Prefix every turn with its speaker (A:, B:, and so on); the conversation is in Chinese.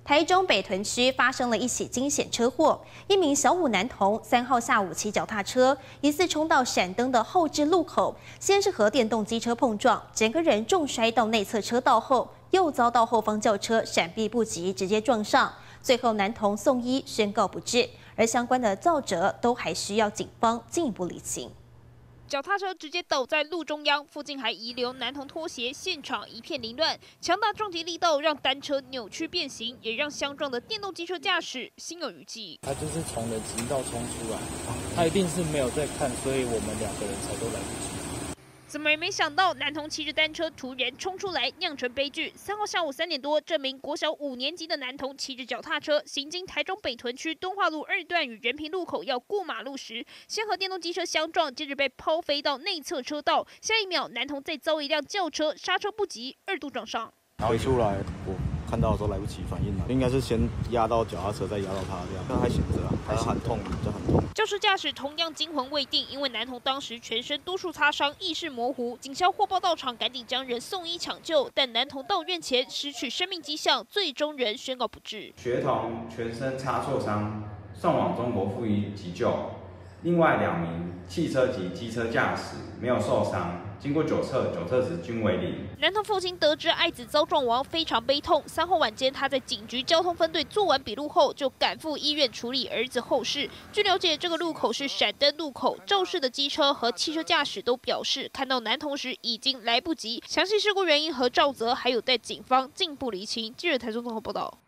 A: 台中北屯区发生了一起惊险车祸，一名小五男童3号下午骑脚踏车，疑似冲到闪灯的后置路口，先是和电动机车碰撞，整个人重摔到内侧车道后，又遭到后方轿车闪避不及，直接撞上。最后男童送医宣告不治，而相关的肇责都还需要警方进一步厘清。
B: 脚踏车直接倒在路中央，附近还遗留男童拖鞋，现场一片凌乱。强大撞击力道让单车扭曲变形，也让相撞的电动机车驾驶心有余悸。
C: 他就是从人行道冲出来，他一定是没有在看，所以我们2个人才都来不及。
B: 怎么也没想到，男童骑着单车突然冲出来，酿成悲剧。3号下午3点多，这名国小5年级的男童骑着脚踏车行经台中北屯区敦化路2段与仁平路口要过马路时，先和电动机车相撞，接着被抛飞到内侧车道。下一秒，男童再遭一辆轿车刹车不及，2度撞上。
D: 回出来，我看到的时候来不及反应了，应该是先压到脚踏车，再压到他这样，但还醒着啊，还很痛，就很痛。
B: 肇事驾驶同样惊魂未定，因为男童当时全身多处擦伤，意识模糊。警消获报到场，赶紧将人送医抢救，但男童到院前失去生命迹象，最终仍宣告不治。
E: 学童全身擦挫伤，送往中国附医急救。另外2名汽车及机车驾驶没有受伤，经过酒测值均为0。
B: 男童父亲得知爱子遭撞亡，非常悲痛。3号晚间，他在警局交通分队做完笔录后，就赶赴医院处理儿子后事。据了解，这个路口是闪灯路口，肇事的机车和汽车驾驶都表示，看到男童时已经来不及。详细事故原因和肇责还有待警方进一步厘清。记者台中综合报道。